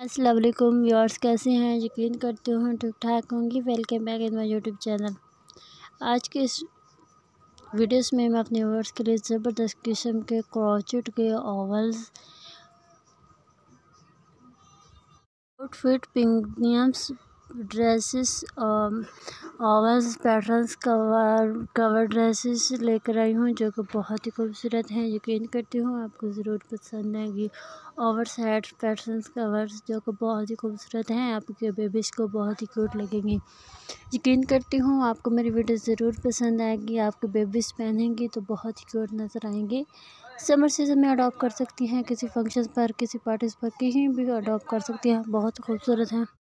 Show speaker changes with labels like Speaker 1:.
Speaker 1: अस्सलाम वालेकुम व्यूअर्स, कैसे हैं? यकीन करती हूँ ठीक ठाक होंगी। Welcome back in my YouTube channel. आज के इस वीडियोस में मैं अपने व्यूअर्स के लिए ज़बरदस्त किस्म के क्रोचेट के ovals outfit premiums dresses ovals patterns cover dresses लेकर आई हूँ जो कि बहुत ही खूबसूरत हैं। यकीन करती हूँ आपको ज़रूर पसंद आएगी। ओवर सेट पैटर्न्स कवर्स जो कि बहुत ही खूबसूरत हैं, आपके बेबीज़ को बहुत ही क्यूट लगेंगी। यकीन करती हूँ आपको मेरी वीडियो ज़रूर पसंद आएगी। आपके बेबीज़ पहनेंगी तो बहुत ही क्यूट नज़र आएंगे। समर सीज़न में अडॉप्ट कर सकती हैं, किसी फंक्शन पर, किसी पार्टीज़ पर, कहीं भी अडॉप्ट कर सकती हैं। बहुत खूबसूरत हैं।